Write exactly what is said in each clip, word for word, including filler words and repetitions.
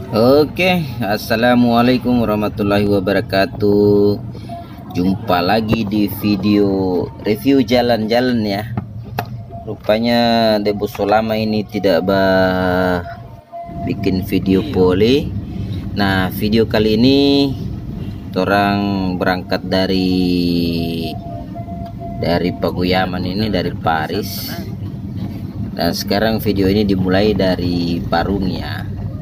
Oke, assalamualaikum warahmatullahi wabarakatuh. Jumpa lagi di video review jalan-jalan ya. Rupanya Debo Solama ini tidak bah bikin video poli. Nah, video kali ini orang berangkat dari dari Paguyaman ini, dari Paris. Dan sekarang video ini dimulai dari Parung ya.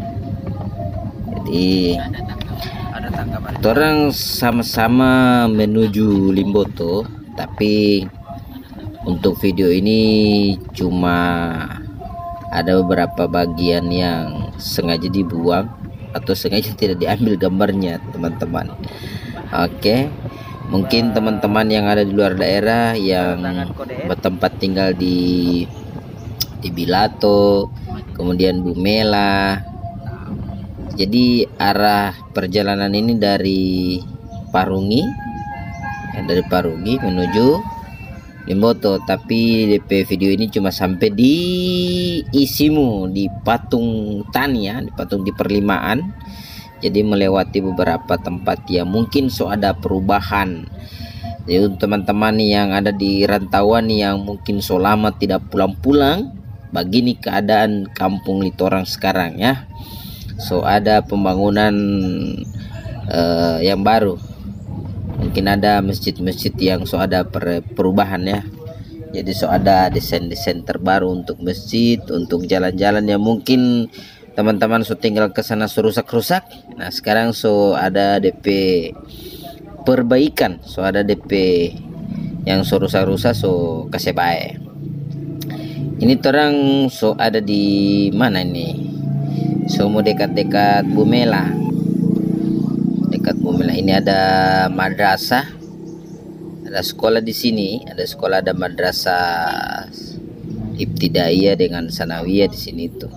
Jadi orang sama-sama menuju Limboto, tapi untuk video ini cuma ada beberapa bagian yang sengaja dibuang atau sengaja tidak diambil gambarnya, teman-teman. Oke, mungkin teman-teman yang ada di luar daerah yang bertempat tinggal di di Bilato, kemudian Bumela. Jadi arah perjalanan ini dari Parungi, ya, dari Parungi menuju Limboto, tapi D P video ini cuma sampai di Isimu, di Patung Tani ya, di Patung di Perlimaan. Jadi melewati beberapa tempat yang mungkin so ada perubahan. Jadi untuk teman-teman yang ada di rantauan yang mungkin so lama tidak pulang-pulang, begini keadaan kampung Litorang sekarang ya. So ada pembangunan uh, yang baru, mungkin ada masjid-masjid yang so ada per perubahan ya. Jadi so ada desain-desain terbaru untuk masjid, untuk jalan-jalan yang mungkin teman-teman so tinggal ke sana so rusak-rusak. Nah sekarang so ada D P perbaikan, so ada D P yang so rusak-rusak so kasih baik. Ini orang so ada di mana ini? So mau dekat-dekat Bumela, dekat Bumela ini ada madrasah, ada sekolah di sini, ada sekolah, ada madrasah ibtidaiyah dengan sanawiyah di sini tuh.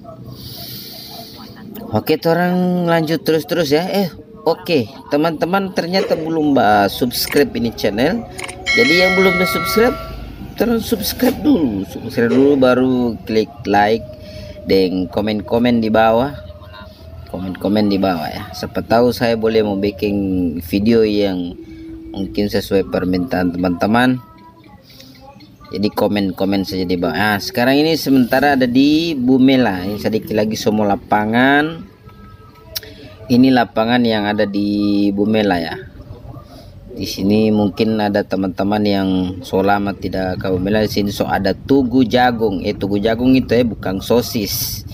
Oke, orang lanjut terus-terus ya. Eh, oke, teman-teman ternyata belum bah subscribe ini channel. Jadi yang belum subscribe, terus subscribe dulu, subscribe dulu baru klik like dan komen-komen di bawah, komen-komen di bawah ya. Siapa tahu saya boleh mau bikin video yang mungkin sesuai permintaan teman-teman. Jadi komen-komen saja di bawah. Nah, sekarang ini sementara ada di Bumela. Ini sedikit lagi semua lapangan. Ini lapangan yang ada di Bumela ya. Di sini mungkin ada teman-teman yang so lama tidak ke Bumela. Di sini so ada Tugu Jagung. Eh Tugu Jagung itu ya, bukan sosis.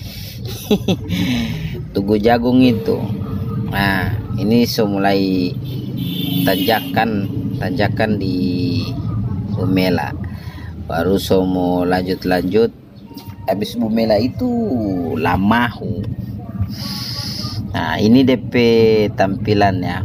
Tugu Jagung itu. Nah, ini so mulai tanjakan, tanjakan di Bumela. Baru so mau lanjut-lanjut. Habis Bumela itu Lamahu. Nah, ini D P tampilannya.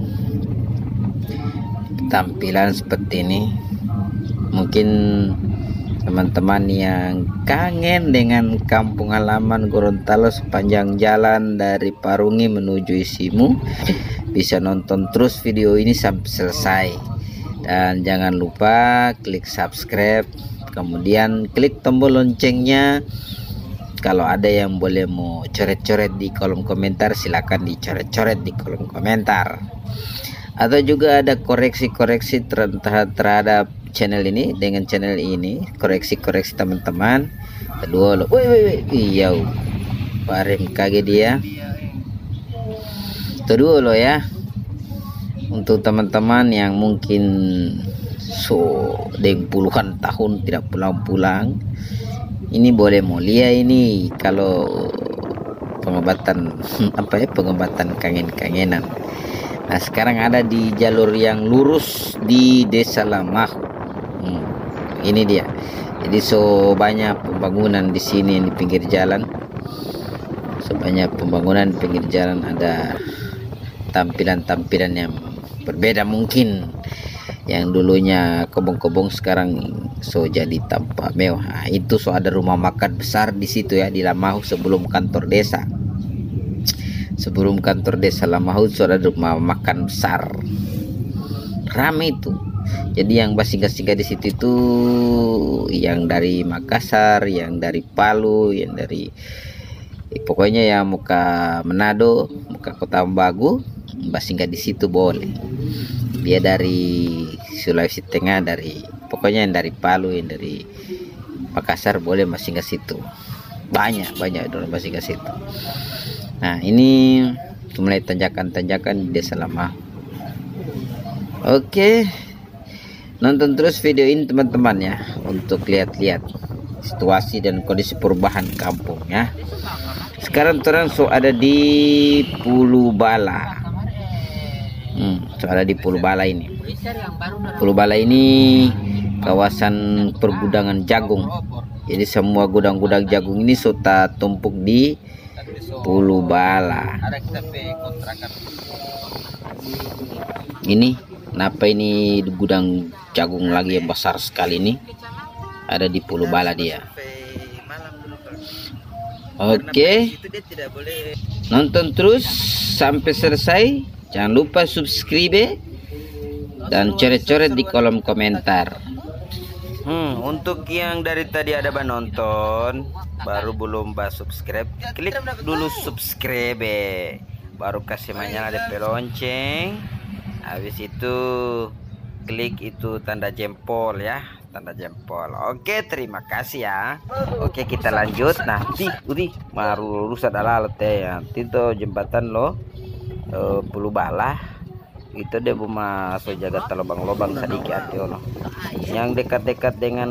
Tampilan seperti ini. Mungkin teman-teman yang kangen dengan kampung halaman Gorontalo sepanjang jalan dari Parungi menuju Isimu bisa nonton terus video ini sampai selesai. Dan jangan lupa klik subscribe, kemudian klik tombol loncengnya. Kalau ada yang boleh mau coret-coret di kolom komentar, silakan dicoret-coret di kolom komentar. Atau juga ada koreksi-koreksi terhadap channel ini dengan channel ini, koreksi-koreksi teman-teman. Kedua lo, woi woi woi, iya, bareng kaget dia. Kedua lo ya, untuk teman-teman yang mungkin so deng puluhan tahun tidak pulang-pulang, ini boleh mulia ini kalau pengobatan apa ya, pengobatan kangen-kangenan. Nah sekarang ada di jalur yang lurus di Desa Lamahu. Hmm, ini dia. Jadi so banyak pembangunan di sini di pinggir jalan. So banyak pembangunan di pinggir jalan, ada tampilan-tampilan yang berbeda mungkin. Yang dulunya kobong-kobong sekarang so jadi tampak mewah. Nah, itu so ada rumah makan besar di situ ya, di Lamahu sebelum kantor desa. Sebelum kantor desa Lamahu so ada rumah makan besar. Ramai itu. Jadi yang singgah-singgah di situ itu yang dari Makassar, yang dari Palu, yang dari Eh, pokoknya ya muka Manado, muka Kota Bagu, singgah di situ boleh. Dia dari Sulawesi Tengah, dari pokoknya yang dari Palu, yang dari Makassar boleh singgah situ. Banyak banyak orang singgah situ. Nah ini mulai tanjakan-tanjakan di Desa Lama. Oke, nonton terus video ini teman-teman ya, untuk lihat-lihat situasi dan kondisi perubahan kampung ya. Sekarang terang so ada di Pulau Bala. Hmm, so ada di Pulau Bala ini. Pulau Bala ini kawasan pergudangan jagung. Jadi semua gudang-gudang jagung ini sudah tumpuk di Pulau Bala. Ini kenapa ini gudang jagung lagi yang besar sekali ini? Ada di Pulau Bala dia. Oke, nonton terus sampai selesai. Jangan lupa subscribe dan coret-coret di kolom komentar. Hmm, untuk yang dari tadi ada nonton baru belum bah subscribe, klik dulu subscribe, baru kasih menyala D P lonceng. Habis itu klik itu tanda jempol ya, tanda jempol. Oke, terima kasih ya. Oke, kita lanjut. Nah, di udah baru rusak adalah teh ya. Itu jembatan lo uh, Pulau Bala itu dia mau masuk jaga lubang-lubang sedikit no. Yang dekat-dekat dengan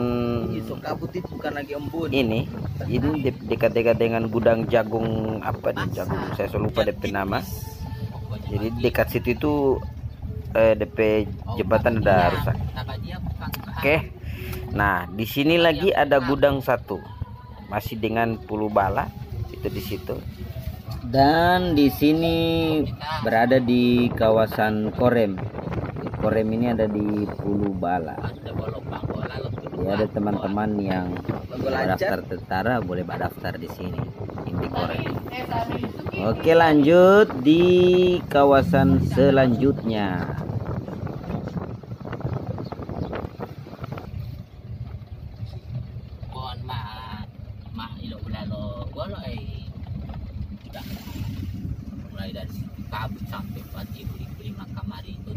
ini ini dekat-dekat dengan gudang jagung apa nih, jagung saya lupa D P nama. Jadi dekat situ itu eh, D P jembatan udah rusak. Oke, nah di sini lagi ada gudang satu masih dengan Pulau Bala itu di situ. Dan di sini berada di kawasan Korem. Korem ini ada di Pulau Bala. Jadi ada teman-teman yang daftar tentara boleh daftar di sini, di Korem. Oke, lanjut di kawasan selanjutnya. Mulai dari kabut sampai pagi lima kamar itu.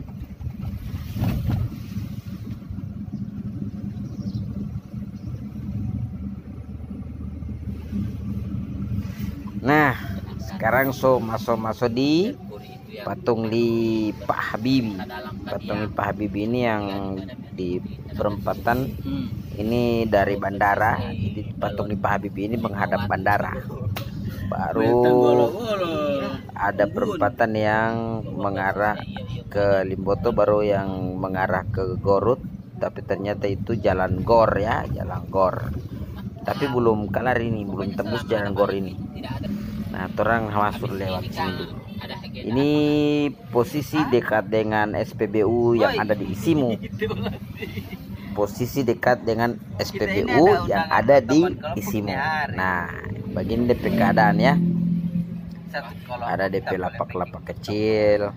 Nah, sekarang so masuk-masuk di patung li Pak Habibie. Patung li Pak Habibie ini yang di perempatan ini dari bandara. Jadi patung li Pak Habibie ini menghadap bandara. Baru ada perempatan yang mengarah ke Limboto, baru yang mengarah ke Gorut, tapi ternyata itu jalan Gor ya, jalan Gor. Tapi belum kelar ini, belum tembus jalan Gor ini. Nah, orang masuk lewat sini dulu. Ini posisi dekat dengan S P B U yang ada di Isimu. Posisi dekat dengan S P B U yang ada di Isimu. Nah, bagian D P keadaan ya. Ada D P lapak-lapak kecil.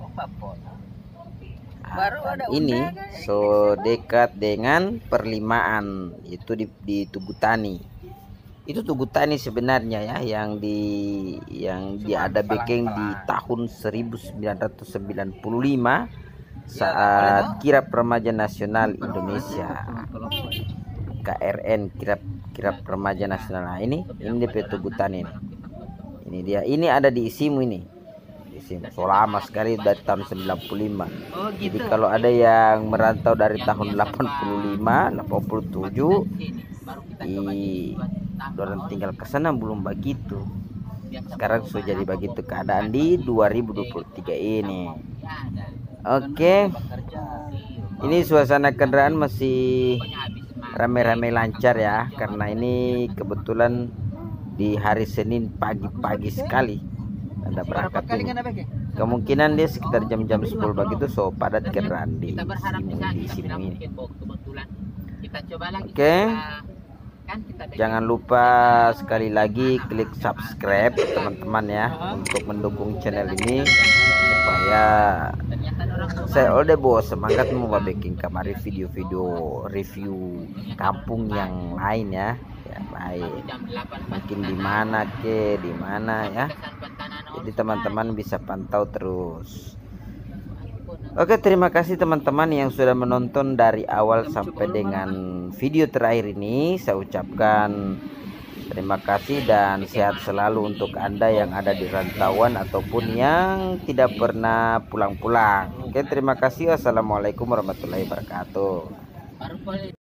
Nah, ini so dekat dengan perlimaan itu di, di Tugu Tani. Itu Tugu Tani sebenarnya ya, yang di yang diada bikin di tahun seribu sembilan ratus sembilan puluh lima saat Kirap Remaja Nasional Indonesia, K R N, Kirap Kirap Remaja Nasional. Nah, ini ini D P Tugu Tani ini. Ini dia, ini ada di Isimu ini. Isimu so lama sekali dari tahun sembilan puluh lima. Jadi kalau ada yang merantau dari tahun delapan puluh lima, delapan puluh tujuh, di orang tinggal ke sana belum begitu. Sekarang sudah jadi begitu keadaan di dua ribu dua puluh tiga ini. Oke. Ini suasana kendaraan masih rame-rame lancar ya, karena ini kebetulan di hari Senin pagi-pagi sekali ada berangkat ini. Kemungkinan dia sekitar jam-jam sepuluh begitu so padat kendaraan di Isimu ini. Oke. Jangan lupa sekali lagi klik subscribe teman-teman ya, untuk mendukung channel ini supaya saya udah bawa semangat mau bikin kemarin video-video review kampung yang lain ya, ya baik, mungkin di mana ke di mana ya, jadi teman-teman bisa pantau terus. Oke, terima kasih teman-teman yang sudah menonton dari awal sampai dengan video terakhir ini. Saya ucapkan terima kasih dan sehat selalu untuk Anda yang ada di rantauan ataupun yang tidak pernah pulang-pulang. Oke, terima kasih. Wassalamualaikum warahmatullahi wabarakatuh.